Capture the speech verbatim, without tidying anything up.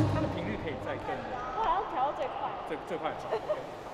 它的频率可以再更， 我好像调到最快。 最最快。